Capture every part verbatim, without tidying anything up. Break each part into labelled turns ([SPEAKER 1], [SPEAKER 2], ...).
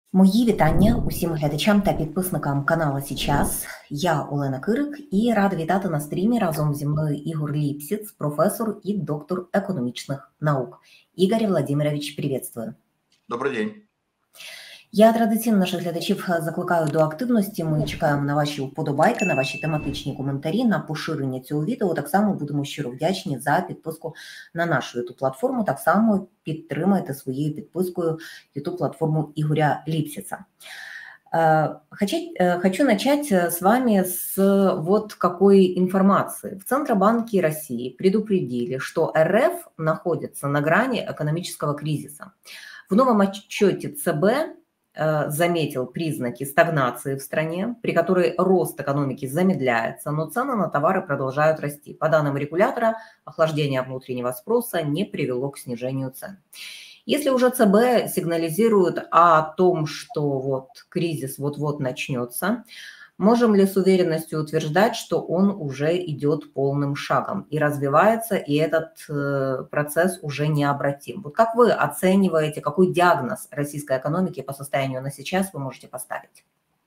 [SPEAKER 1] Мої вітання усім глядачам та підписникам каналу «Сейчас». Я Олена Кирик і рада вітати на стрімі разом зі мною Ігор Ліпсіц, професор і доктор економічних наук. Ігор Владимирович, приветствую.
[SPEAKER 2] Добрий день.
[SPEAKER 1] Я традиційно наших глядачів закликаю до активності. Ми чекаємо на ваші вподобайки, на ваші тематичні коментарі, на поширення цього відео. Так само будемо щиро вдячні за підписку на нашу YouTube-платформу. Так само підтримайте своєю підпискою YouTube-платформу Игоря Липсица. Хочу, хочу начать с вами с вот какой информации. В Центробанке России предупредили, что РФ находится на грани экономического кризиса. В новом отчете ЦБ заметил признаки стагнации в стране, при которой рост экономики замедляется, но цены на товары продолжают расти. По данным регулятора, охлаждение внутреннего спроса не привело к снижению цен. Если уже ЦБ сигнализирует о том, что вот кризис вот-вот начнется, можем ли с уверенностью утверждать, что он уже идет полным шагом и развивается, и этот э, процесс уже необратим? Вот как вы оцениваете, какой диагноз российской экономики по состоянию на сейчас вы можете поставить?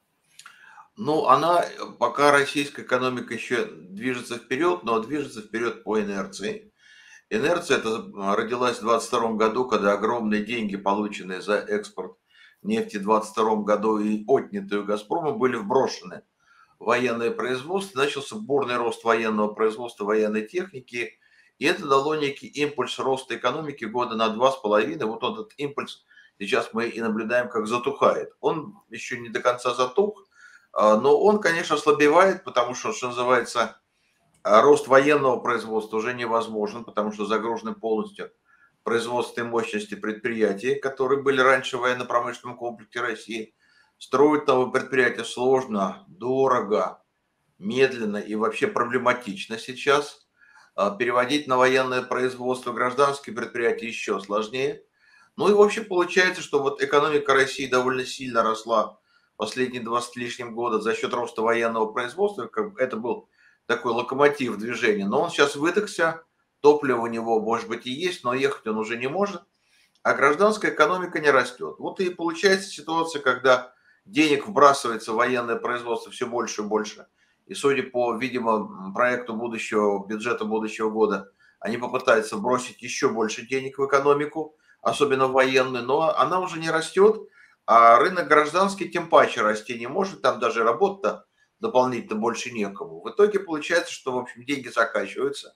[SPEAKER 2] Ну, она, пока российская экономика еще движется вперед, но движется вперед по инерции. Инерция эта родилась в двадцать втором году, когда огромные деньги, полученные за экспорт нефти в двадцать втором году и отнятые у «Газпрома», были вброшены в военное производство. Начался бурный рост военного производства, военной техники. И это дало некий импульс роста экономики года на два с половиной. Вот этот импульс сейчас мы и наблюдаем, как затухает. Он еще не до конца затух, но он, конечно, ослабевает, потому что, что называется, рост военного производства уже невозможен, потому что загружены полностью производственные мощности предприятий, которые были раньше в военно-промышленном комплексе России. Строить новые предприятия сложно, дорого, медленно и вообще проблематично сейчас. Переводить на военное производство гражданские предприятия еще сложнее. Ну и вообще получается, что вот экономика России довольно сильно росла последние двадцать с лишним года за счет роста военного производства. Это был такой локомотив движения. Но он сейчас выдохся, топливо у него, может быть, и есть, но ехать он уже не может. А гражданская экономика не растет. Вот и получается ситуация, когда денег вбрасывается в военное производство все больше и больше. И судя по, видимо, проекту будущего, бюджета будущего года, они попытаются бросить еще больше денег в экономику, особенно в военную, но она уже не растет, а рынок гражданский тем паче расти не может, там даже работа дополнительно больше некому. В итоге получается, что, в общем, деньги заканчиваются,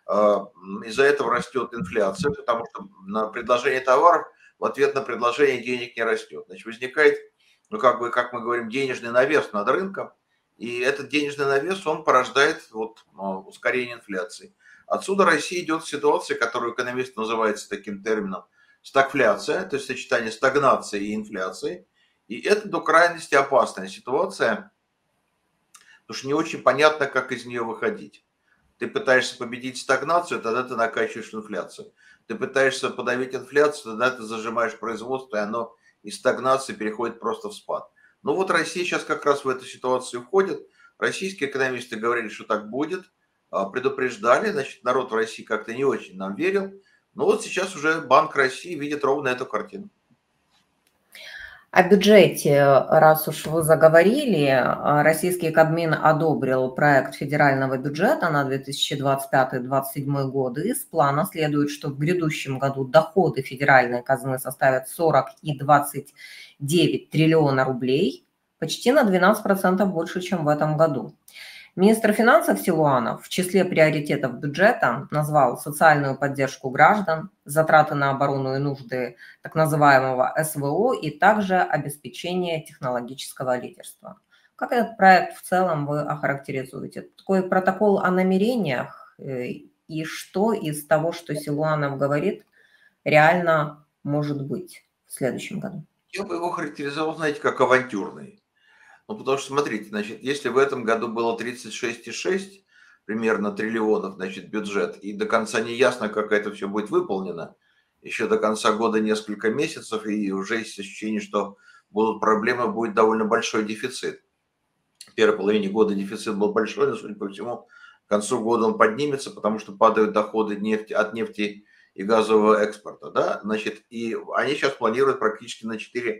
[SPEAKER 2] из-за этого растет инфляция, потому что на предложение товаров в ответ на предложение денег не растет. Значит, возникает, ну, как бы, как мы говорим, денежный навес над рынком, и этот денежный навес, он порождает вот, ускорение инфляции. Отсюда Россия идет в ситуацию, которую экономист называется таким термином стагфляция, то есть сочетание стагнации и инфляции. И это до крайности опасная ситуация, потому что не очень понятно, как из нее выходить. Ты пытаешься победить стагнацию, тогда ты накачиваешь инфляцию. Ты пытаешься подавить инфляцию, тогда ты зажимаешь производство, и оно из стагнации переходит просто в спад. Ну вот Россия сейчас как раз в эту ситуацию входит. Российские экономисты говорили, что так будет, предупреждали, значит, народ в России как-то не очень нам верил. Но вот сейчас уже Банк России видит ровно эту картину.
[SPEAKER 1] О бюджете, раз уж вы заговорили, российский Кабмин одобрил проект федерального бюджета на две тысячи двадцать пятый — две тысячи двадцать седьмой годы. Из плана следует, что в грядущем году доходы федеральной казны составят сорок и двадцать девять триллиона рублей, почти на двенадцать процентов больше, чем в этом году. Министр финансов Силуанов в числе приоритетов бюджета назвал социальную поддержку граждан, затраты на оборону и нужды так называемого СВО и также обеспечение технологического лидерства. Как этот проект в целом вы охарактеризуете? Такой протокол о намерениях, и что из того, что Силуанов говорит, реально может быть в следующем году?
[SPEAKER 2] Я бы его характеризовал, знаете, как авантюрный. Ну, потому что, смотрите, значит, если в этом году было тридцать шесть и шесть примерно триллионов, значит, бюджет, и до конца не ясно, как это все будет выполнено, еще до конца года несколько месяцев, и уже есть ощущение, что будут проблемы, будет довольно большой дефицит. В первой половине года дефицит был большой, но, судя по всему, к концу года он поднимется, потому что падают доходы нефти, от нефти и газового экспорта, да, значит, и они сейчас планируют практически на четыре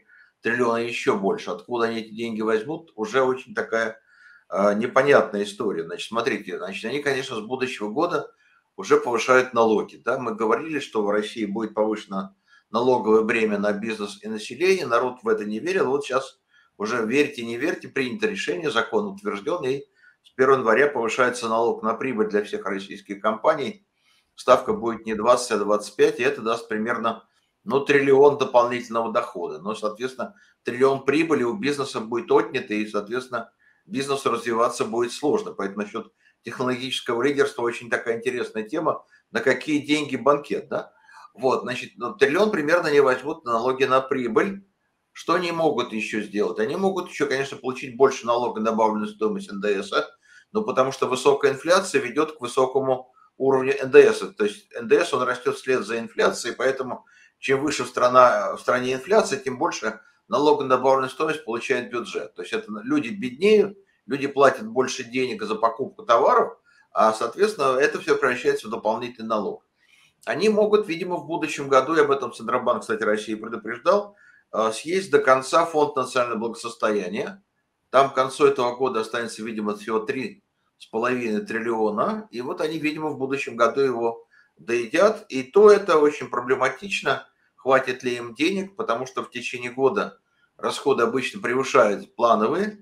[SPEAKER 2] триллиона еще больше. Откуда они эти деньги возьмут, уже очень такая э, непонятная история. Значит, смотрите, значит, они, конечно, с будущего года уже повышают налоги. Да? Мы говорили, что в России будет повышено налоговое бремя на бизнес и население. Народ в это не верил. Вот сейчас уже верьте, не верьте, принято решение, закон утвержден, и с первого января повышается налог на прибыль для всех российских компаний. Ставка будет не двадцать, а двадцать пять, и это даст примерно ну, триллион дополнительного дохода. Но, соответственно, триллион прибыли у бизнеса будет отнят, и, соответственно, бизнесу развиваться будет сложно. Поэтому насчет технологического лидерства очень такая интересная тема. На какие деньги банкет, да? Вот, значит, ну, триллион примерно не возьмут на налоги на прибыль. Что они могут еще сделать? Они могут еще, конечно, получить больше налога на добавленную стоимость эн дэ эс, но потому что высокая инфляция ведет к высокому уровню эн дэ эс. То есть эн дэ эс, он растет вслед за инфляцией, поэтому чем выше страна, в стране инфляция, тем больше налога на добавленную стоимость получает бюджет. То есть это люди беднеют, люди платят больше денег за покупку товаров, а, соответственно, это все превращается в дополнительный налог. Они могут, видимо, в будущем году, и об этом Центробанк, кстати, России предупреждал, съесть до конца фонд национального благосостояния. Там к концу этого года останется, видимо, всего три с половиной триллиона. И вот они, видимо, в будущем году его доедят. И то это очень проблематично, хватит ли им денег, потому что в течение года расходы обычно превышают плановые.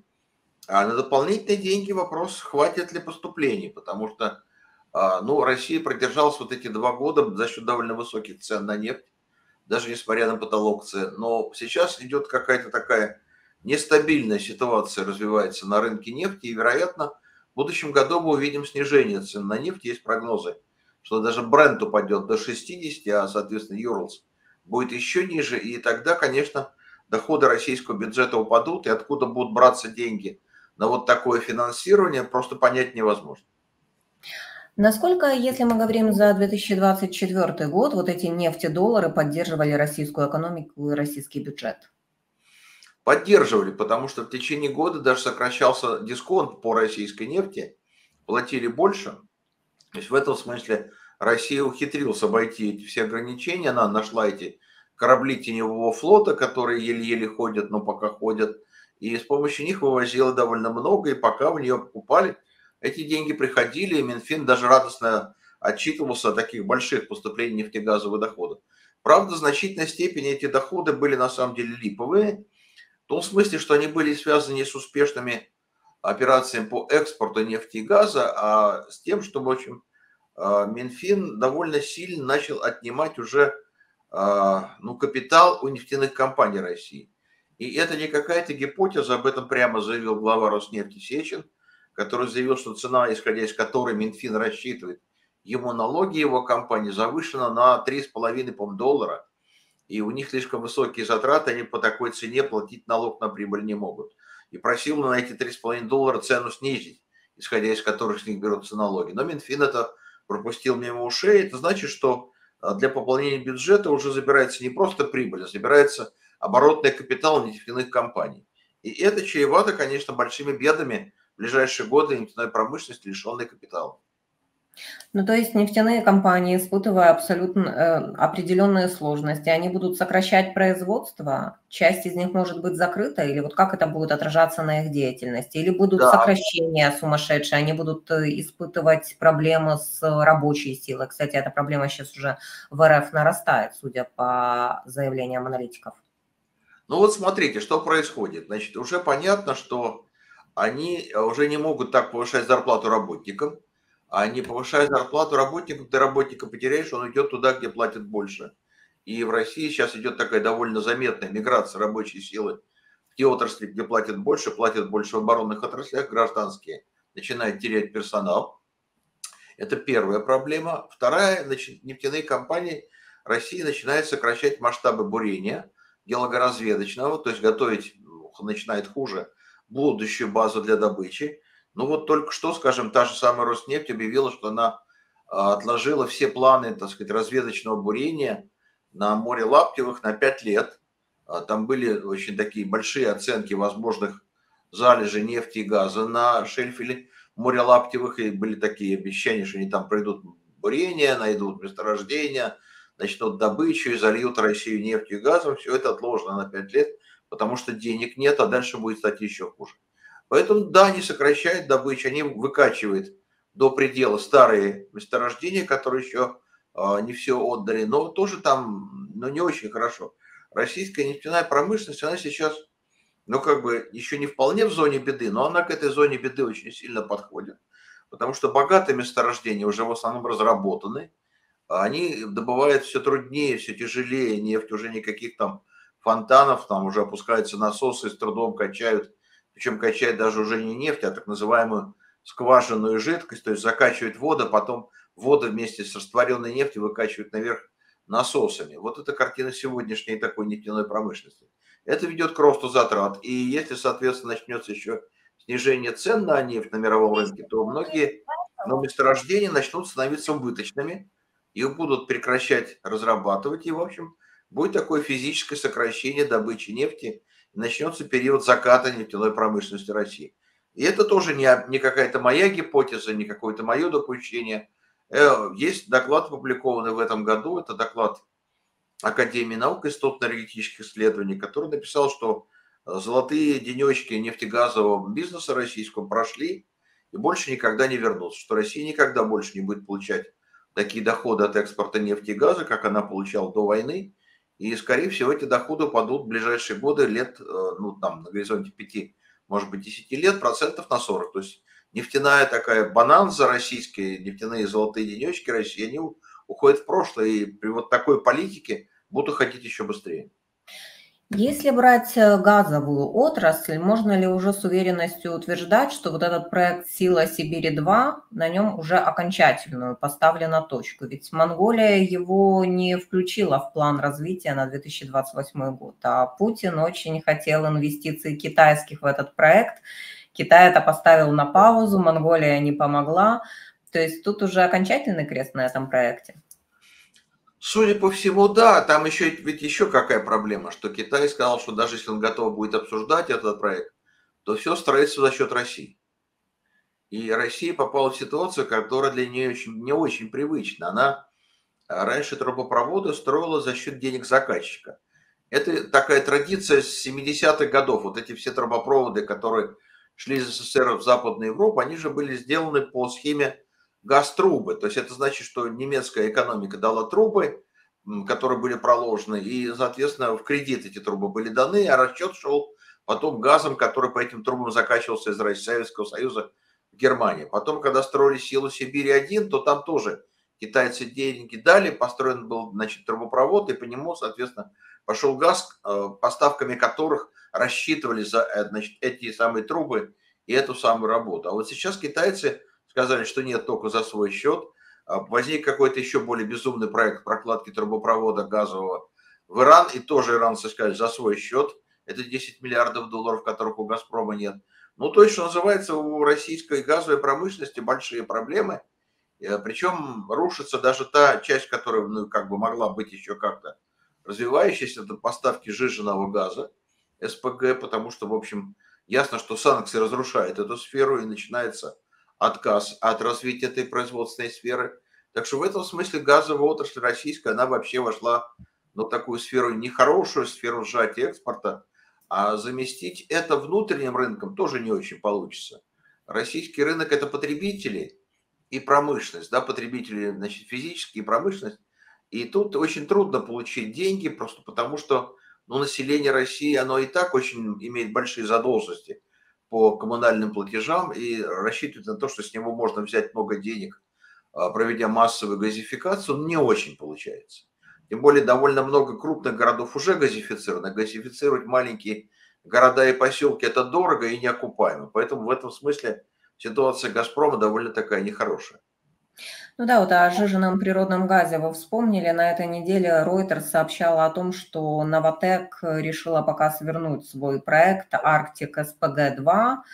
[SPEAKER 2] А на дополнительные деньги вопрос, хватит ли поступлений, потому что ну, Россия продержалась вот эти два года за счет довольно высоких цен на нефть, даже несмотря на потолок цен. Но сейчас идет какая-то такая нестабильная ситуация, развивается на рынке нефти, и, вероятно, в будущем году мы увидим снижение цен на нефть. Есть прогнозы, что даже Brent упадет до шестидесяти, а, соответственно, Urals будет еще ниже, и тогда, конечно, доходы российского бюджета упадут, и откуда будут браться деньги на вот такое финансирование, просто понять невозможно.
[SPEAKER 1] Насколько, если мы говорим за две тысячи двадцать четвёртый год, вот эти нефтедоллары поддерживали российскую экономику и российский бюджет?
[SPEAKER 2] Поддерживали, потому что в течение года даже сокращался дисконт по российской нефти, платили больше. То есть в этом смысле Россия ухитрилась обойти эти все ограничения, она нашла эти корабли теневого флота, которые еле-еле ходят, но пока ходят, и с помощью них вывозила довольно много, и пока в нее покупали, эти деньги приходили, и Минфин даже радостно отчитывался о таких больших поступлениях нефтегазовых доходов. Правда, в значительной степени эти доходы были на самом деле липовые, в том смысле, что они были связаны не с успешными операциями по экспорту нефти и газа, а с тем, что, в общем, Минфин довольно сильно начал отнимать уже ну, капитал у нефтяных компаний России. И это не какая-то гипотеза, об этом прямо заявил глава Роснефти Сечин, который заявил, что цена, исходя из которой Минфин рассчитывает ему налоги его компании, завышена на три с половиной доллара. И у них слишком высокие затраты, они по такой цене платить налог на прибыль не могут. И просил на эти три с половиной доллара цену снизить, исходя из которых с них берутся налоги. Но Минфин это пропустил мимо ушей. Это значит, что для пополнения бюджета уже забирается не просто прибыль, а забирается оборотный капитал нефтяных компаний. И это чревато, конечно, большими бедами в ближайшие годы нефтяной промышленности, лишенной капитала.
[SPEAKER 1] Ну, то есть нефтяные компании, испытывая абсолютно э, определенные сложности, они будут сокращать производство, часть из них может быть закрыта, или вот как это будет отражаться на их деятельности? Или будут
[SPEAKER 2] Да.
[SPEAKER 1] сокращения сумасшедшие, они будут испытывать проблемы с рабочей силой? Кстати, эта проблема сейчас уже в эр эф нарастает, судя по заявлениям аналитиков.
[SPEAKER 2] Ну вот смотрите, что происходит. Значит, уже понятно, что они уже не могут так повышать зарплату работникам. А не повышая зарплату работникам, ты работника потеряешь, он идет туда, где платят больше. И в России сейчас идет такая довольно заметная миграция рабочей силы в те отрасли, где платят больше, платят больше в оборонных отраслях, гражданские начинают терять персонал. Это первая проблема. Вторая, значит, нефтяные компании России начинают сокращать масштабы бурения геологоразведочного, то есть готовить начинает хуже будущую базу для добычи. Ну вот только что, скажем, та же самая Роснефть объявила, что она отложила все планы, так сказать, разведочного бурения на море Лаптевых на пять лет. Там были очень такие большие оценки возможных залежей нефти и газа на шельфе моря Лаптевых, и были такие обещания, что они там пройдут бурение, найдут месторождения, начнут добычу и зальют Россию нефтью и газом. Все это отложено на пять лет. потому что денег нет, а дальше будет стать еще хуже. Поэтому, да, они сокращают добычу, они выкачивают до предела старые месторождения, которые еще а, не все отдали, но тоже там, ну, не очень хорошо. Российская нефтяная промышленность, она сейчас, ну, как бы еще не вполне в зоне беды, но она к этой зоне беды очень сильно подходит, потому что богатые месторождения уже в основном разработаны, а они добывают все труднее, все тяжелее, нефть уже никаких там фонтанов, там уже опускаются насосы, с трудом качают, причем качают даже уже не нефть, а так называемую скважинную жидкость, то есть закачивают воду, потом воду вместе с растворенной нефтью выкачивают наверх насосами. Вот это картина сегодняшней такой нефтяной промышленности. Это ведет к росту затрат. И если, соответственно, начнется еще снижение цен на нефть на мировом рынке, то многие ну, месторождения начнут становиться убыточными, их будут прекращать разрабатывать, и, в общем, будет такое физическое сокращение добычи нефти, и начнется период заката нефтяной промышленности России. И это тоже не, не какая-то моя гипотеза, не какое-то мое допущение. Э, Есть доклад, опубликованный в этом году, это доклад Академии наук, Института энергетических исследований, который написал, что золотые денечки нефтегазового бизнеса российского прошли и больше никогда не вернутся, что Россия никогда больше не будет получать такие доходы от экспорта нефти и газа, как она получала до войны, и, скорее всего, эти доходы упадут в ближайшие годы лет, ну, там, на горизонте пяти, может быть, десяти лет, процентов на сорок. То есть нефтяная такая бонанза российские, нефтяные золотые денечки России, они уходят в прошлое, и при вот такой политике будут уходить еще быстрее.
[SPEAKER 1] Если брать газовую отрасль, можно ли уже с уверенностью утверждать, что вот этот проект «Сила Сибири-два», на нем уже окончательную поставлена точку? Ведь Монголия его не включила в план развития на две тысячи двадцать восьмой год, а Путин очень хотел инвестиций китайских в этот проект. Китай это поставил на паузу, Монголия не помогла. То есть тут уже окончательный крест на этом проекте?
[SPEAKER 2] Судя по всему, да. Там еще, ведь еще какая проблема, что Китай сказал, что даже если он готов будет обсуждать этот проект, то все строится за счет России. И Россия попала в ситуацию, которая для нее очень, не очень привычна. Она раньше трубопроводы строила за счет денег заказчика. Это такая традиция с семидесятых годов. Вот эти все трубопроводы, которые шли из СССР в Западную Европу, они же были сделаны по схеме газ-трубы. То есть это значит, что немецкая экономика дала трубы, которые были проложены, и, соответственно, в кредит эти трубы были даны, а расчет шел потом газом, который по этим трубам закачивался из Советского Союза в Германии. Потом, когда строили «Силу Сибири-один», то там тоже китайцы деньги дали, построен был, значит, трубопровод, и по нему, соответственно, пошел газ, поставками которых рассчитывали за, значит, эти самые трубы и эту самую работу. А вот сейчас китайцы сказали, что нет, только за свой счет. Возник какой-то еще более безумный проект прокладки трубопровода газового в Иран, и тоже иранцы сказали за свой счет. Это десять миллиардов долларов, которых у «Газпрома» нет. Ну, то есть, что называется, у российской газовой промышленности большие проблемы. Причем рушится даже та часть, которая, ну, как бы могла быть еще как-то развивающейся, это поставки сжиженного газа, СПГ, потому что, в общем, ясно, что санкции разрушают эту сферу, и начинается отказ от развития этой производственной сферы. Так что в этом смысле газовая отрасль российская, она вообще вошла в такую сферу нехорошую, сферу сжатия экспорта, а заместить это внутренним рынком тоже не очень получится. Российский рынок – это потребители и промышленность, да, потребители, значит, физические и промышленность. И тут очень трудно получить деньги, просто потому что, ну, население России, оно и так очень имеет большие задолженности по коммунальным платежам и рассчитывать на то, что с него можно взять много денег, проведя массовую газификацию, не очень получается. Тем более довольно много крупных городов уже газифицировано. Газифицировать маленькие города и поселки – это дорого и неокупаемо. Поэтому в этом смысле ситуация «Газпрома» довольно такая нехорошая.
[SPEAKER 1] Ну да, вот о сжиженном природном газе вы вспомнили. На этой неделе Reuters сообщала о том, что Новатэк решила пока свернуть свой проект Арктик СПГ-два,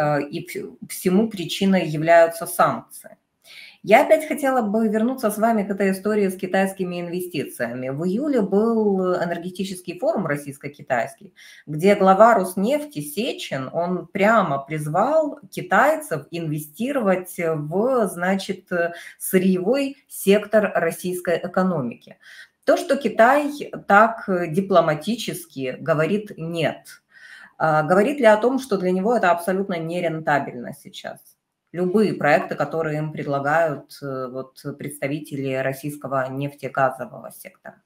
[SPEAKER 1] и всему причиной являются санкции. Я опять хотела бы вернуться с вами к этой истории с китайскими инвестициями. В июле был энергетический форум российско-китайский, где глава Роснефти Сечин, он прямо призвал китайцев инвестировать в, значит, сырьевой сектор российской экономики. То, что Китай так дипломатически говорит «нет», а, говорит ли о том, что для него это абсолютно нерентабельно сейчас? Любые проекты, которые им предлагают э, вот, представители российского нефтегазового сектора.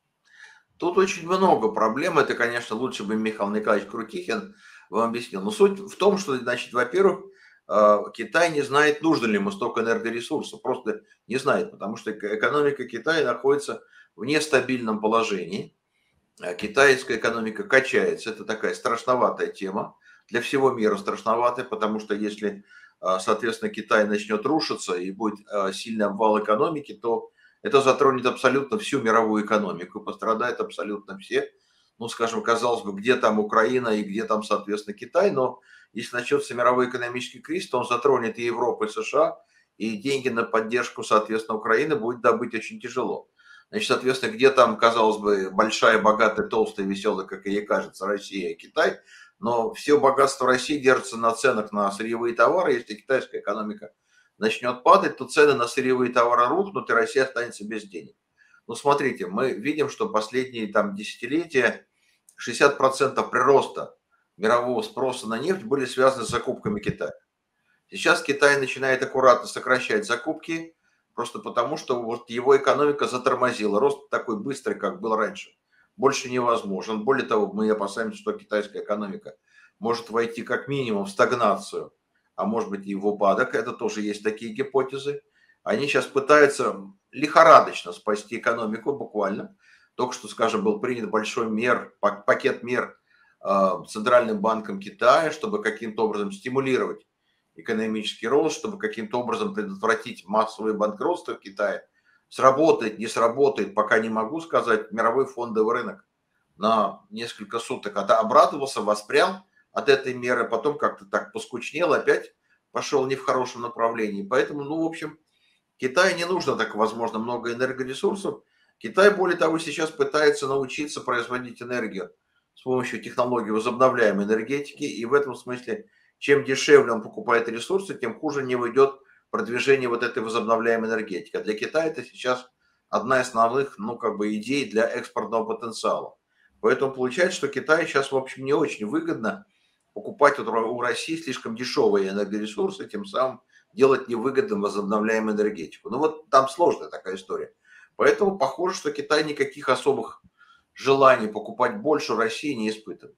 [SPEAKER 2] Тут очень много проблем. Это, конечно, лучше бы Михаил Николаевич Крутихин вам объяснил. Но суть в том, что, значит, во-первых, э, Китай не знает, нужно ли ему столько энергоресурсов. Просто не знает, потому что эко- экономика Китая находится в нестабильном положении. Э, Китайская экономика качается. Это такая страшноватая тема. Для всего мира страшноватая, потому что если, э, соответственно, Китай начнет рушиться и будет э, сильный обвал экономики, то это затронет абсолютно всю мировую экономику, пострадают абсолютно все. Ну, скажем, казалось бы, где там Украина и где там, соответственно, Китай, но если начнется мировой экономический кризис, то он затронет и Европу, и США, и деньги на поддержку, соответственно, Украины будет добыть очень тяжело. Значит, соответственно, где там, казалось бы, большая, богатая, толстая, веселая, как ей кажется, Россия и Китай, но все богатство России держится на ценах на сырьевые товары. Если китайская экономика начнет падать, то цены на сырьевые товары рухнут, и Россия останется без денег. Ну, смотрите, мы видим, что последние там десятилетия шестьдесят процентов прироста мирового спроса на нефть были связаны с закупками Китая. Сейчас Китай начинает аккуратно сокращать закупки, просто потому что вот его экономика затормозила. Рост такой быстрый, как был раньше, больше невозможен. Более того, мы опасаемся, что китайская экономика может войти как минимум в стагнацию, а может быть и в упадок. Это тоже есть такие гипотезы. Они сейчас пытаются лихорадочно спасти экономику буквально. Только что, скажем, был принят большой мер, пакет мер э, Центральным банком Китая, чтобы каким-то образом стимулировать экономический рост, чтобы каким-то образом предотвратить массовые банкротства в Китае. Сработает, не сработает, пока не могу сказать. Мировой фондовый рынок на несколько суток обрадовался, воспрял от этой меры, потом как-то так поскучнел, опять пошел не в хорошем направлении. Поэтому, ну, в общем, Китаю не нужно так, возможно, много энергоресурсов. Китай, более того, сейчас пытается научиться производить энергию с помощью технологий возобновляемой энергетики, и в этом смысле чем дешевле он покупает ресурсы, тем хуже не идет продвижение вот этой возобновляемой энергетики. А для Китая это сейчас одна из основных, ну, как бы идей для экспортного потенциала. Поэтому получается, что Китаю сейчас, в общем, не очень выгодно покупать у России слишком дешевые энергоресурсы, тем самым делать невыгодным возобновляемую энергетику. Ну вот там сложная такая история. Поэтому похоже, что Китай никаких особых желаний покупать больше у России не испытывает.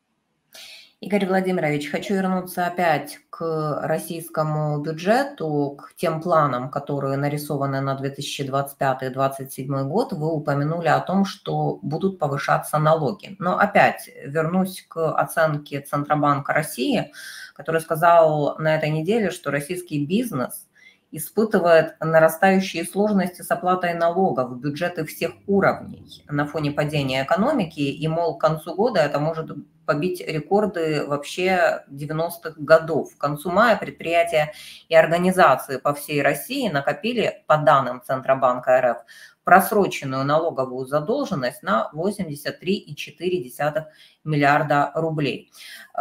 [SPEAKER 1] Игорь Владимирович, хочу вернуться опять к российскому бюджету, к тем планам, которые нарисованы на две тысячи двадцать пятый — две тысячи двадцать седьмой год. Вы упомянули о том, что будут повышаться налоги. Но опять вернусь к оценке Центробанка России, который сказал на этой неделе, что российский бизнес испытывает нарастающие сложности с оплатой налогов в бюджеты всех уровней на фоне падения экономики, и, мол, к концу года это может побить рекорды вообще девяностых годов. К концу мая предприятия и организации по всей России накопили, по данным Центробанка эр эф, просроченную налоговую задолженность на восемьдесят три и четыре десятых миллиарда рублей.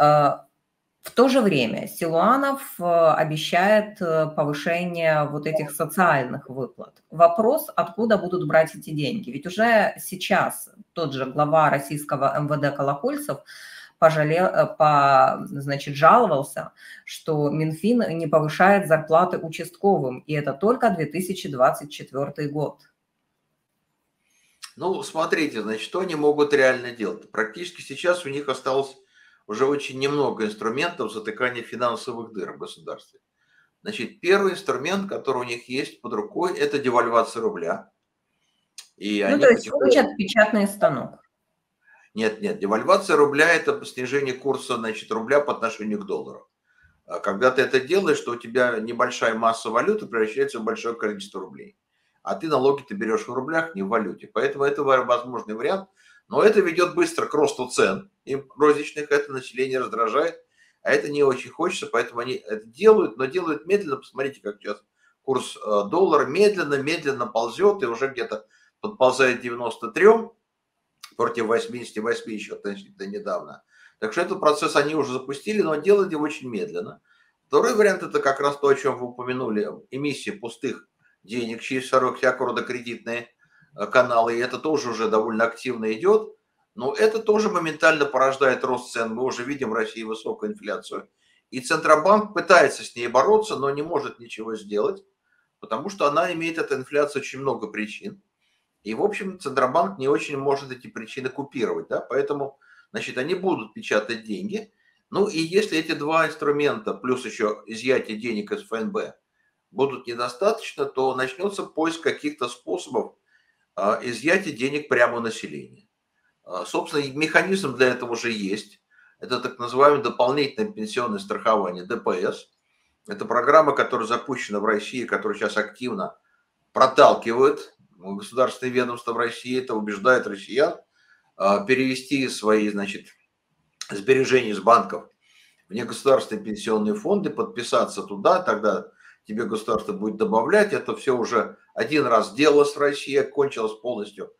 [SPEAKER 1] В то же время Силуанов обещает повышение вот этих социальных выплат. Вопрос, откуда будут брать эти деньги? Ведь уже сейчас тот же глава российского эм вэ дэ Колокольцев пожалел, по, значит, жаловался, что Минфин не повышает зарплаты участковым, и это только две тысячи двадцать четвёртый год.
[SPEAKER 2] Ну, смотрите, значит, что они могут реально делать? Практически сейчас у них осталось уже очень немного инструментов затыкания финансовых дыр в государстве. Значит, первый инструмент, который у них есть под рукой, это девальвация рубля. И
[SPEAKER 1] ну,
[SPEAKER 2] они
[SPEAKER 1] то есть
[SPEAKER 2] потихоньку...
[SPEAKER 1] включат печатный станок.
[SPEAKER 2] Нет, нет, девальвация рубля – это снижение курса, значит, рубля по отношению к доллару. Когда ты это делаешь, то у тебя небольшая масса валюты превращается в большое количество рублей. А ты налоги ты берешь в рублях, не в валюте. Поэтому это возможный вариант. Но это ведет быстро к росту цен и розничных, это население раздражает, а это не очень хочется, поэтому они это делают, но делают медленно. Посмотрите, как сейчас курс доллара медленно-медленно ползет и уже где-то подползает к девяноста трём против восьмидесяти восьми еще относительно недавно. Так что этот процесс они уже запустили, но делают его очень медленно. Второй вариант – это как раз то, о чем вы упомянули, эмиссия пустых денег через всякого рода кредитные каналы, и это тоже уже довольно активно идет. Но это тоже моментально порождает рост цен. Мы уже видим в России высокую инфляцию. И Центробанк пытается с ней бороться, но не может ничего сделать, потому что она имеет, эта инфляция, очень много причин. И, в общем, Центробанк не очень может эти причины купировать. Да? Поэтому, значит, они будут печатать деньги. Ну и если эти два инструмента, плюс еще изъятие денег из ФНБ, будут недостаточно, то начнется поиск каких-то способов а, изъятия денег прямо у населения. А, собственно, механизм для этого уже есть. Это так называемое дополнительное пенсионное страхование, Д П С. Это программа, которая запущена в России, которая сейчас активно проталкивает государственные ведомства в России. Это убеждает россиян а, перевести свои, значит, сбережения из банков в негосударственные пенсионные фонды, подписаться туда, тогда тебе государство будет добавлять. Это все уже один раз делалось в России, кончилось полностью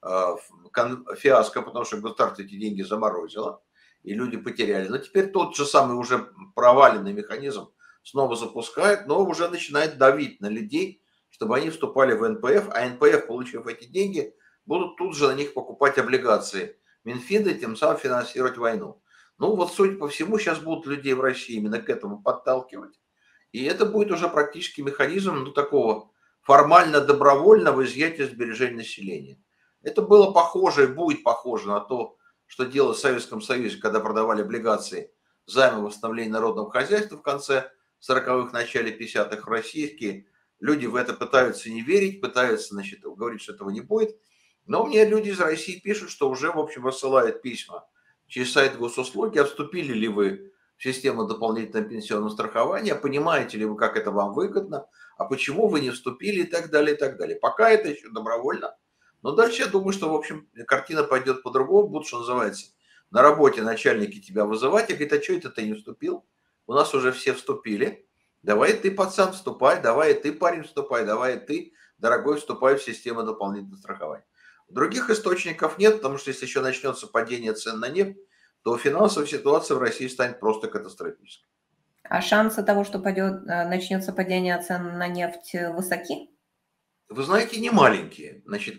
[SPEAKER 2] фиаско, потому что государство эти деньги заморозило, и люди потеряли. Но теперь тот же самый уже проваленный механизм снова запускает, но уже начинает давить на людей, чтобы они вступали в Н П Ф, а Н П Ф, получив эти деньги, будут тут же на них покупать облигации Минфина и тем самым финансировать войну. Ну вот, судя по всему, сейчас будут людей в России именно к этому подталкивать. И это будет уже практически механизм, ну, такого формально-добровольного изъятия сбережений населения. Это было похоже и будет похоже на то, что делалось в Советском Союзе, когда продавали облигации займы восстановления народного хозяйства в конце сороковых, начале пятидесятых, российские. Люди в это пытаются не верить, пытаются, значит, говорить, что этого не будет. Но мне люди из России пишут, что уже, в общем, рассылают письма через сайт госуслуги, а вступили ли вы в систему дополнительного пенсионного страхования, понимаете ли вы, как это вам выгодно, а почему вы не вступили, и так далее, и так далее. Пока это еще добровольно, но дальше я думаю, что, в общем, картина пойдет по-другому, будут, что называется, на работе начальники тебя вызывать и говорят: а что это ты не вступил? У нас уже все вступили, давай ты, пацан, вступай, давай ты, парень, вступай, давай ты, дорогой, вступай в систему дополнительного страхования. Других источников нет, потому что если еще начнется падение цен на нефть, то финансовая ситуация в России станет просто катастрофической.
[SPEAKER 1] А шансы того, что пойдет, начнется падение цен на нефть, высоки?
[SPEAKER 2] Вы знаете, не маленькие. Значит,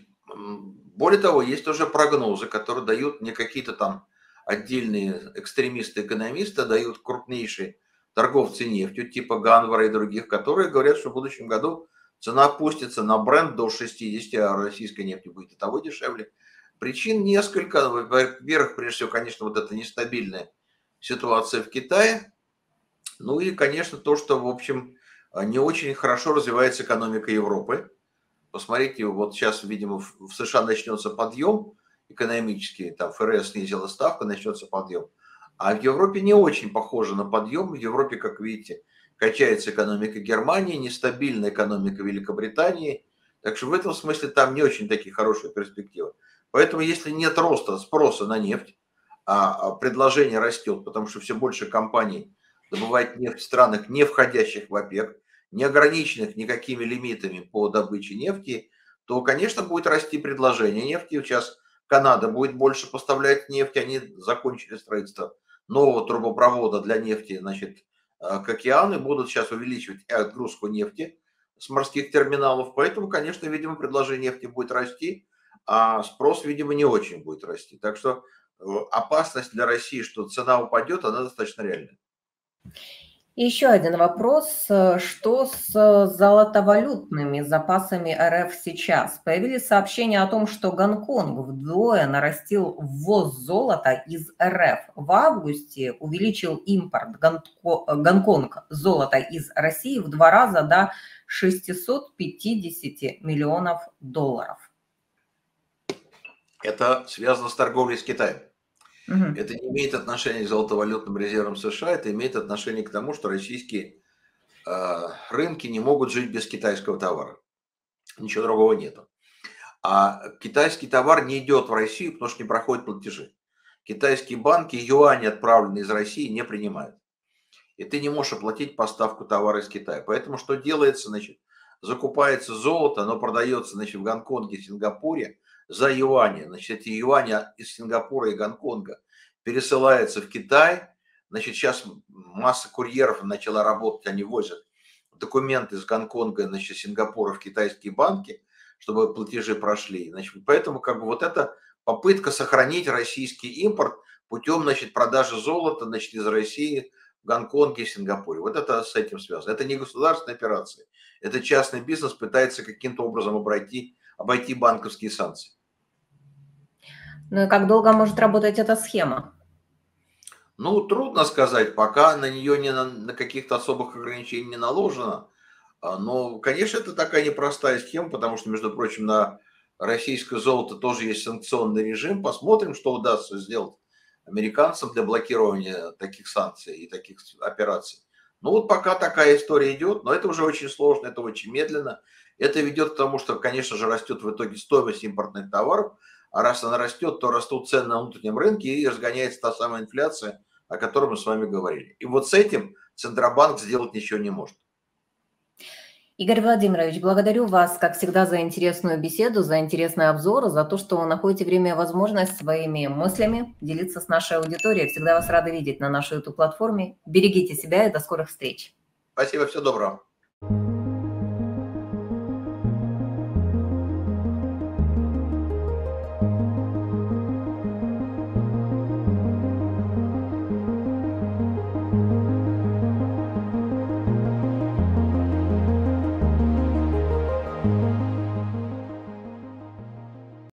[SPEAKER 2] более того, есть уже прогнозы, которые дают не какие-то там отдельные экстремисты-экономисты, дают крупнейшие торговцы нефтью, типа Ганвара и других, которые говорят, что в будущем году цена опустится на бренд до шестидесяти, а российской нефти будет и того дешевле. Причин несколько. Во-первых, прежде всего, конечно, вот эта нестабильная ситуация в Китае. Ну и, конечно, то, что, в общем, не очень хорошо развивается экономика Европы. Посмотрите, вот сейчас, видимо, в США начнется подъем экономический, там Ф Р С снизила ставку, начнется подъем. А в Европе не очень похоже на подъем. В Европе, как видите, качается экономика Германии, нестабильная экономика Великобритании. Так что в этом смысле там не очень такие хорошие перспективы. Поэтому если нет роста спроса на нефть, а предложение растет, потому что все больше компаний добывает нефть в странах, не входящих в ОПЕК, не ограниченных никакими лимитами по добыче нефти, то, конечно, будет расти предложение нефти. Сейчас Канада будет больше поставлять нефть, они закончили строительство нового трубопровода для нефти, значит, к океану, и будут сейчас увеличивать отгрузку нефти с морских терминалов. Поэтому, конечно, видимо, предложение нефти будет расти, а спрос, видимо, не очень будет расти. Так что опасность для России, что цена упадет, она достаточно реальная.
[SPEAKER 1] Еще один вопрос. Что с золотовалютными запасами Р Ф сейчас? Появились сообщения о том, что Гонконг вдвое нарастил ввоз золота из Р Ф. В августе увеличил импорт Гонконг золота из России в два раза до шестисот пятидесяти миллионов долларов.
[SPEAKER 2] Это связано с торговлей с Китаем.
[SPEAKER 1] Угу.
[SPEAKER 2] Это не имеет отношения к золотовалютным резервам США, это имеет отношение к тому, что российские э, рынки не могут жить без китайского товара. Ничего другого нету. А китайский товар не идет в Россию, потому что не проходят платежи. Китайские банки юани, отправленные из России, не принимают. И ты не можешь оплатить поставку товара из Китая. Поэтому что делается? Значит, закупается золото, оно продается, значит, в Гонконге, Сингапуре за юани. Значит, эти юани из Сингапура и Гонконга пересылаются в Китай. Значит, сейчас масса курьеров начала работать, они возят документы из Гонконга, значит, Сингапура в китайские банки. чтобы платежи прошли. Значит, поэтому как бы вот эта попытка сохранить российский импорт путем, значит, продажи золота, значит, из России в Гонконге, Сингапуре. Вот это с этим связано. Это не государственная операция. Это частный бизнес пытается каким-то образом обойти, обойти банковские санкции.
[SPEAKER 1] Ну и как долго может работать эта схема?
[SPEAKER 2] Ну, трудно сказать, пока на нее не на, на каких-то особых ограничений не наложено. А, Но, конечно, это такая непростая схема, потому что, между прочим, на российское золото тоже есть санкционный режим. Посмотрим, что удастся сделать американцам для блокирования таких санкций и таких операций. Ну вот пока такая история идет, но это уже очень сложно, это очень медленно. Это ведет к тому, что, конечно же, растет в итоге стоимость импортных товаров, а раз она растет, то растут цены на внутреннем рынке и разгоняется та самая инфляция, о которой мы с вами говорили. И вот с этим Центробанк сделать ничего не может.
[SPEAKER 1] Игорь Владимирович, благодарю вас, как всегда, за интересную беседу, за интересный обзор, за то, что вы находите время и возможность своими мыслями делиться с нашей аудиторией. Всегда вас рада видеть на нашей YouTube-платформе. Берегите себя и до скорых встреч.
[SPEAKER 2] Спасибо, всего доброго.